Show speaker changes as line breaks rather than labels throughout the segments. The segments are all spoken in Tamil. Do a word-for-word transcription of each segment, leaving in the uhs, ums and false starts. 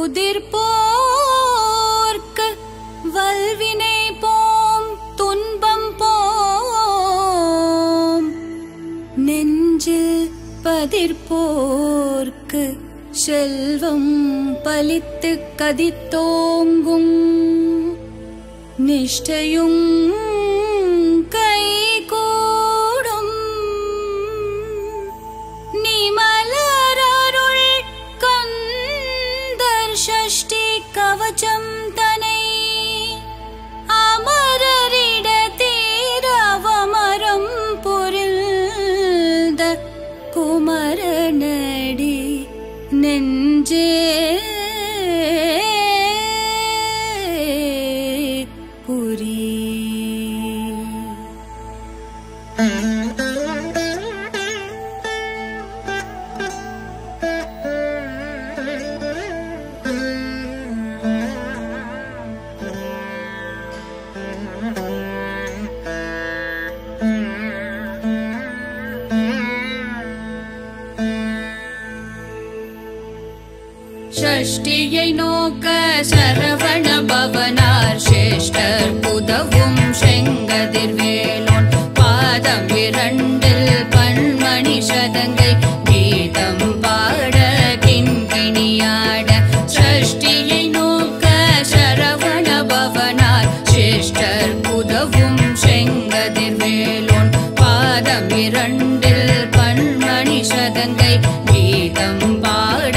உதிர்ப்போர்க்கு வல்வினை போம் துன்பம் போம் நெஞ்சில் பதிர்ப்போர்க்கு செல்வம் பலித்து கதித்தோங்கும் நிஷ்டையும் கைகூடும் நிமலரருள் கந்தர் ஷஷ்டி கவசம் தனை அமரரிட தீரவமரம் புரிந்த குமரனடி நெஞ்சே புரி. षष्टिயை நோக்க சரவண பவனார் சேஷ்டர் புதவும் செங்கதிர்வேலோன் பாதம் இரண்டில் பன்மணி சதங்கை கீதம் பாட கிண்கிணியாட षष्टिயை நோக்க சரவண பவனார் சேஷ்டர் புதவும் செங்கதிர்வேலோன் பாதம் இரண்டில் பன்மணி சதங்கை கீதம் பாட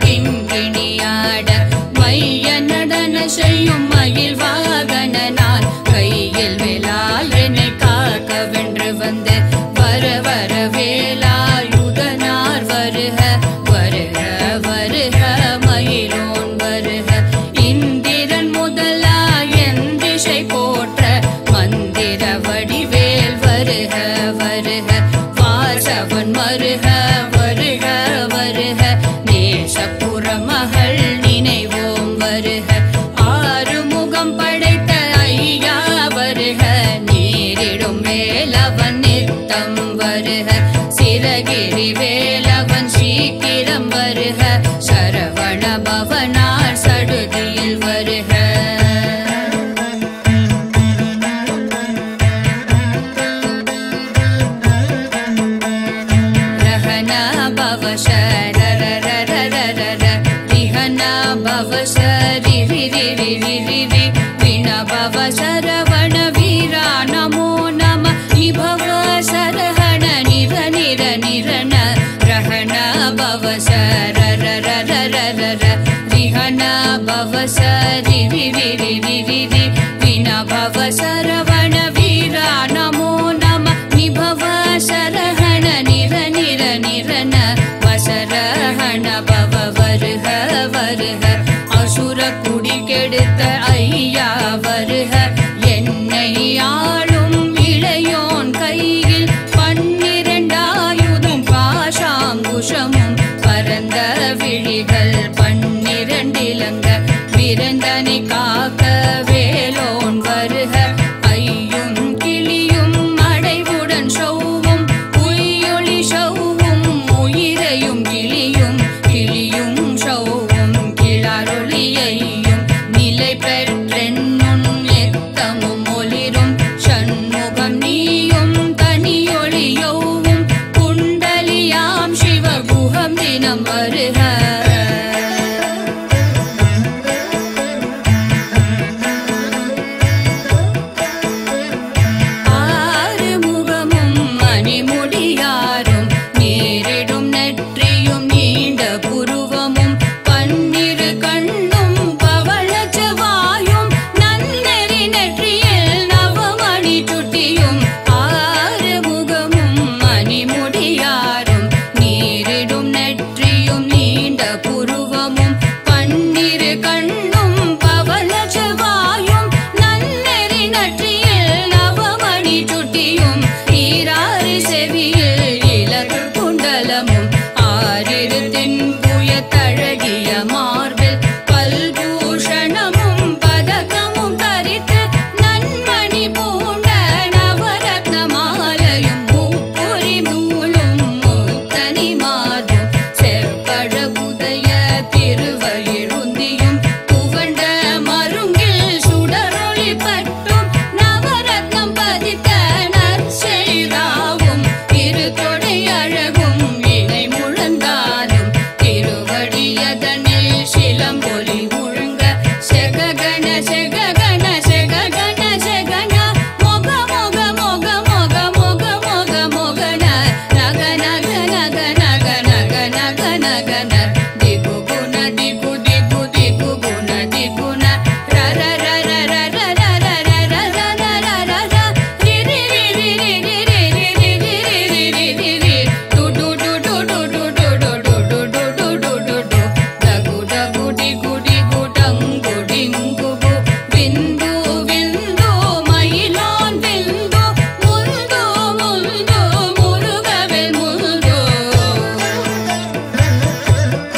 மைய நடன செய்யும் மயில் வாகனனான் கையில் வேலால் என்னை காக்க வென்று வந்து வர வர வேலாயுதனார் வருக வருக வருக மயிலோன் வருக இந்திரன் முதலா என் திசை போற்ற மந்திர வடிவேல் வருக வருக வாசவன் வருக வருக வருக நேசபுர மகள் நினைவோம் வருக ஆறுமுகம் படைத்த ஐயா வருக நீரிடும் வேலவன் நித்தம் வருக சிரகிரி வேலவன் சீக்கிரம் வருக சரவண பவனார் சடுதியில் வருக ரஹன பவசர பவசரி ரி ரி ரி ரி ரி விண பவசரவண வீரா நமோ நம நிபவ சரஹண நிர நிர நிரண ரஹண பவசர ர ர ர ர ர ர ரிஹண பவசரி ரி ரி ரி ரி ரி ரி விண பவசரவண வீரா நமோ நம நிபவ சரஹண நிர நிர நிரண வசரஹண பவ வருக வருக அசுர குடி கெடுத்த ஐயா வருக என்னை ஆளும் இளையோன் கையில் பன்னிரண்டாயுதம் பாஷாங்குஷமும் பரந்த விழிகள் பன்னிரண்டிலங்க விரந்தனை காக்க வேலோன் வருக ஐயும் கிளியும் அடைவுடன் சௌவும் உயிரொளி சௌவும் உயிரையும் கிளியும் கிளியும் சௌவும் கிளாரொளியையும் நிலை பெற்றென்னும் எத்தமும் ஒளிரும் சண்முகம் நீயும் தனியொளியவும் குண்டலியாம் சிவகுகம் தினம் வருக ஆறுமுகமும் மணிமுடியாரும் நேரிடும் நெற்றியும் நீண்ட புருவமும் பன்னிரு கண்ணும் பவளச்சவாயும் நன்னெறி நெற்றியில் நவமணி சுட்டியும் ஆறுமுகமும் மணிமுடியாரும் நீரிடும் நெற்றியும் நீண்ட புருவமும் பன்னிரு கண்ணும் பவளச்சவாயும் நன்னெறி நெற்றியில் நவமணி சுட்டியும் ஈராறு செவியில் இலகு குண்டலமும் ஆறிரு தென்புய தழகிய மார்பில் பல்பூஷணமும் பதக்கமும் தரித்து நன்மணி பூண்ட நவரத்ன மாலையும் முப்புரி நூலும் முத்தனி மாதும் செவ்வழகுதய திருவயிழுந்தியும் நகனர் திகு குண திகு திகு திகு குண திகுண ரர ரர ரர ரர ரர ரர ரர ரி ரி ரி ரி ரி ரி ரி ரி ரி ரி ரி ரி டு டு டு டு டு டு டு டு டு டு டு டு டு டு டகு டகு டிகு டிகு டங்கு டிங்கு கு விந்து விந்து மயிலான் விந்து முந்து முந்து முருகவேல் முந்து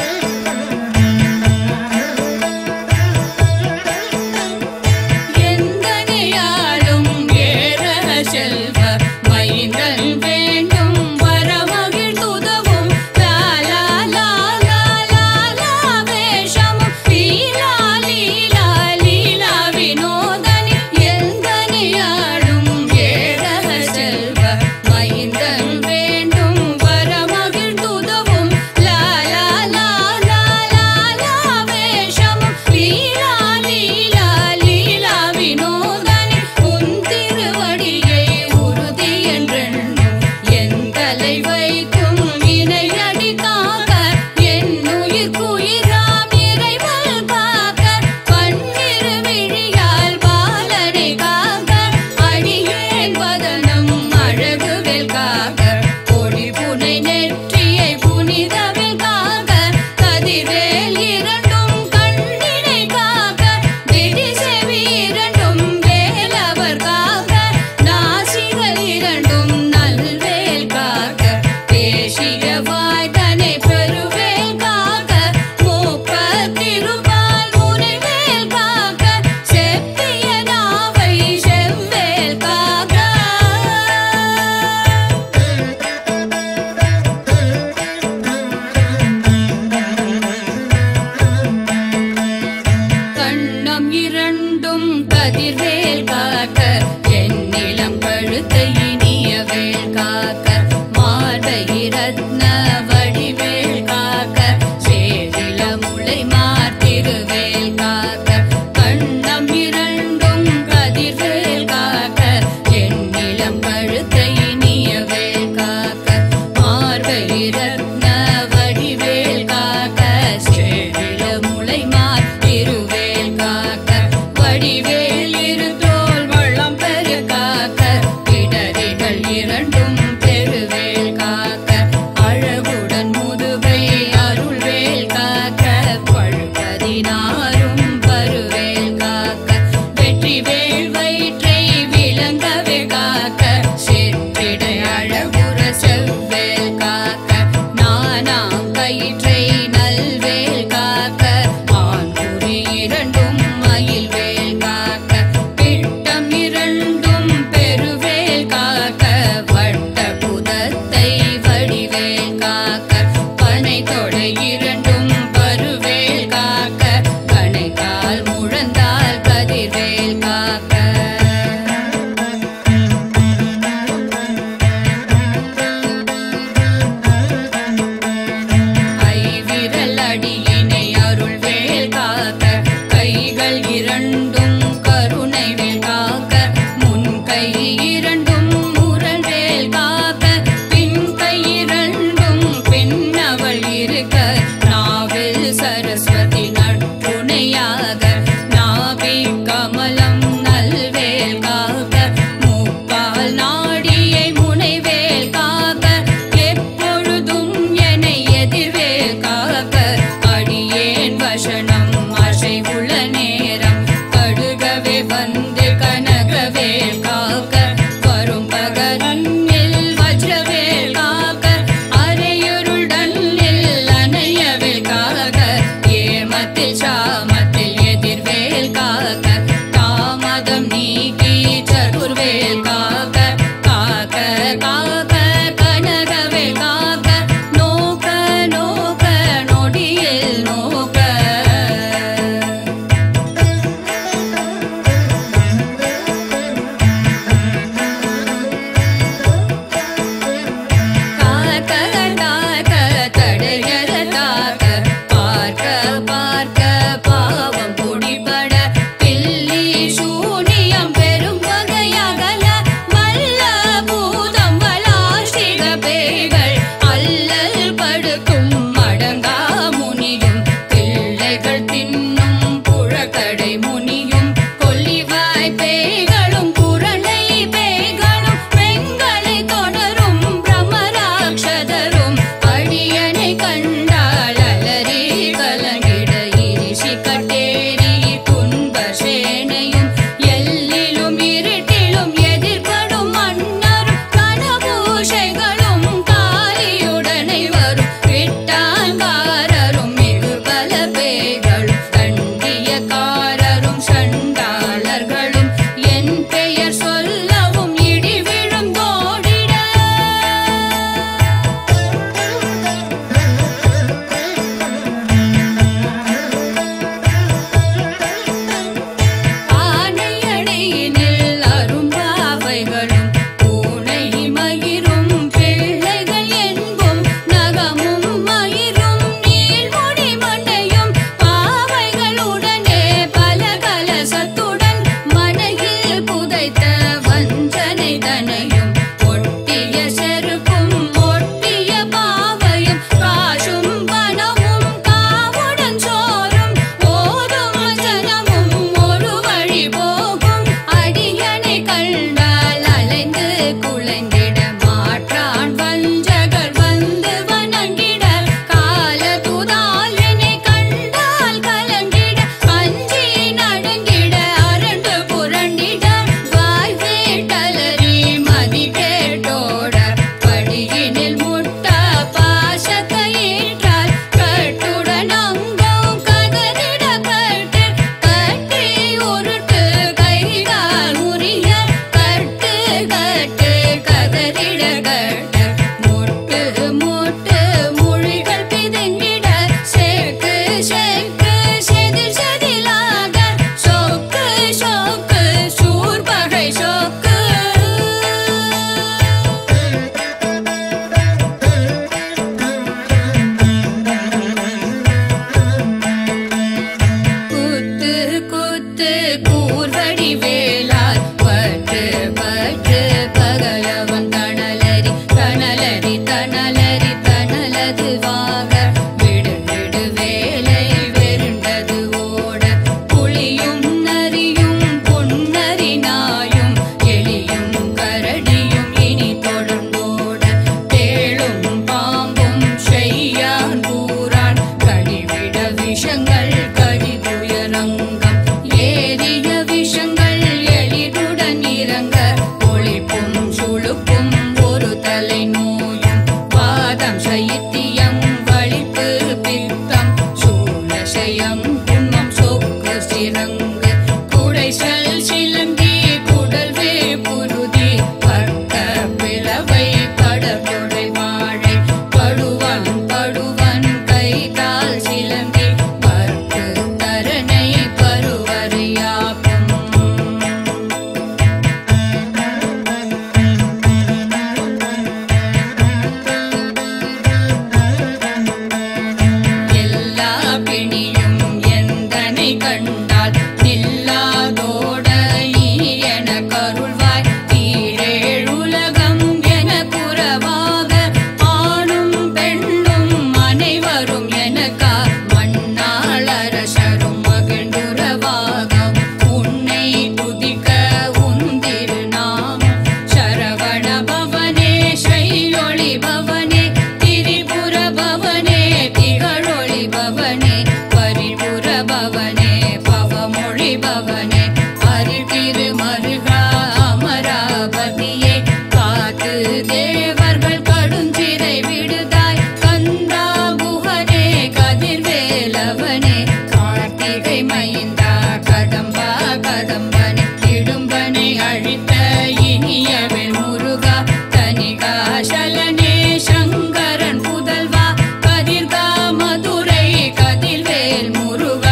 எனக்கா மண்ணாளரசரும் மகிழ்ந்துறவாகம் உன்னை துதிக்க உந்திருநாம் சரவண பவனே ஸ்ரீயொளி பவனே திரிபுர பவனே திகழொளி பவனே பரிபுர பவனே பவமொழி பவனே அருள் திருமருகா அமராவதியே காத்து தேவர்கள் கடுஞ்சிறை விடுதாய் கந்தா குஹனே கதிர்வேலவனே கார்த்திகை மைந்தா கடம்பா கடம்பனே இடும்பனை அழித்த இனியவள் முருகா தனிகாசலனே சங்கரன் புதல்வா கதிர்கா மதுரை கதிர்வேல் முருகா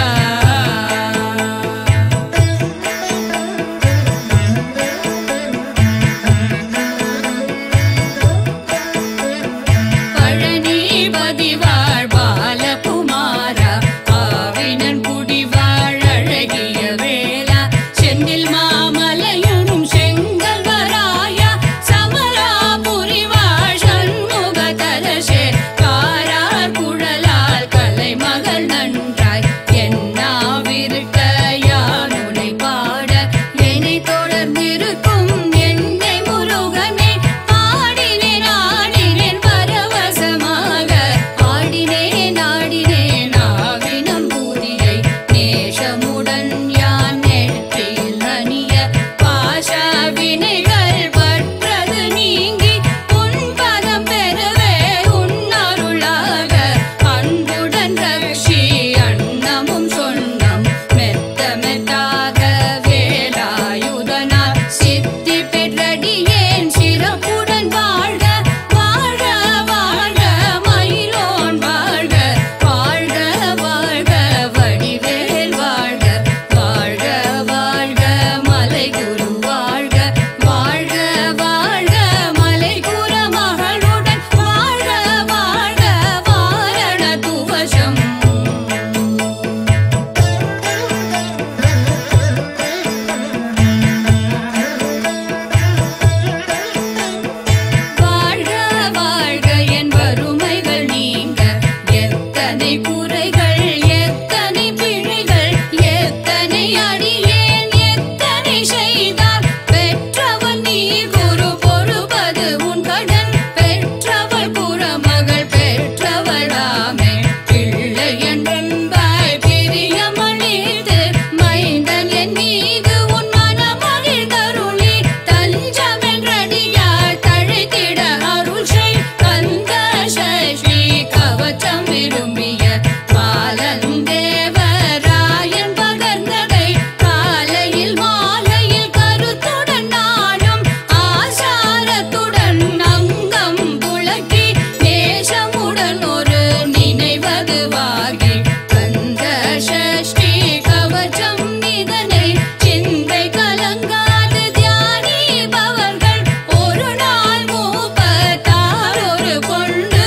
பழனிபதி வாழ் பாலகுமாரா ஆவினன் குடிவாழ் அழகிய வேளா செந்தில் மாமலையுறும் செங்கல் வராயா சமராபுரி வாழ் சண்முக தரசே காரார் குழலால் கலைமகள் நன்றாய் என்னாவிருக்க யானுனை பாட என்னை தொடர்ந்திருக்கும் என்னை முருகனே ஆடினேன் ஆடினேன் பரவசமாக ஆடினேன் ஆடினேன் ஆவினம் பூதியை நேசமுடன் யான் நெற்றியில் அணிய பாச வினைகள் பற்றது நீங்கி உன் பதம் பெறவே உன் அருளாக அன்புடன் ரக்ஷி அன்னமும் சொன்னம் மெத்த மெத்தாக வேலாயுதனார் சித்தி பெற்றடியேன் சிறப்புடன் வாழ்க வாழ்க வாழ்க மயிலோன் வாழ்க வாழ்க வாழ்க வடிவேல் வாழ்க வாழ்க வாழ்க மலைகுரு வாழ்க வாழ்க வாழ்க மலைகுர மகளுடன் வாழ்க வாழ்க வாரண துவசம் வாழ்க வாழ்க என் வறுமைகள் நீங்க எத்தனை குறைகள் எத்தனை பிழைகள் எத்தனை அடியேன் எத்தனை செய்தார் பெற்றவன் நீ குரு பொறுப்பது உன் கடன் பெற்றவள் புறமகள் பெற்றவளாமே பிள்ளை என்றென்பாய் பிரியமளித்து மைந்தன் என் மீது உன் மனமகிழ் கருளி தஞ்சமென்றடியார் தழைத்திட அருள் செய் கந்த சஷ்டி கவச்சம் விரும்பிய பாலன் தேவராயன் பகர்ந்ததை காலையில் மாலையில் கருத்துடன் நாடும் ஆசாரத்துடன் அங்கம் துளக்கி நேசமுடன் ஒரு நினைவதுவாகி கந்த சஷ்டி கவச்சம் இதனை சிந்தை கலங்காது தியானிப்பவர்கள் ஒரு நாள் மூப்பத்தார் ஒரு கொண்டு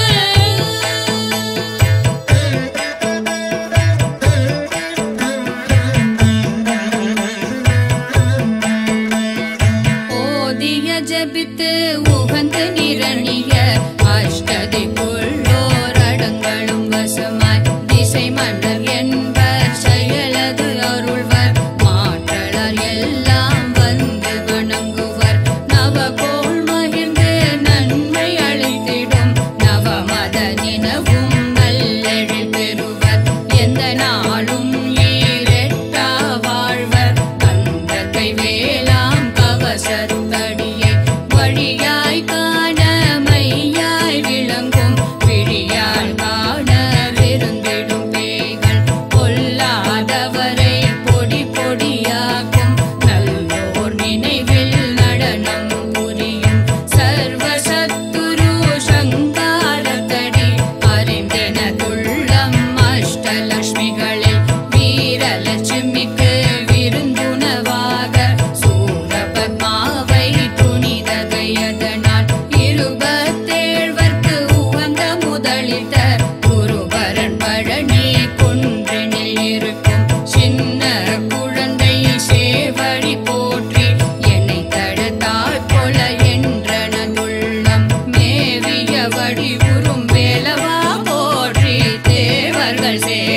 ஓதிய ஜபித்து உகந்து நிரணிய அஷ்டதிக்குள்ளோர் அடங்களும் வசமாய் திசை மன்னர் என்பர் செயலது அருள்வர் மாற்றலர் எல்லாம் வந்து வணங்குவர் நவகோள் மகிழ்ந்து நன்மை அளித்திடும் நவமத நினவும் நல்லெழில் பெறுவர் எந்த நாளும் ஈரெட்டா வாழ்வர் அந்த கைவேலாம் கவசத்தடியை வழியாய் காண மையாய் விளங்கும் விழியால் காண விருந்திடும் பேக புகழ் சே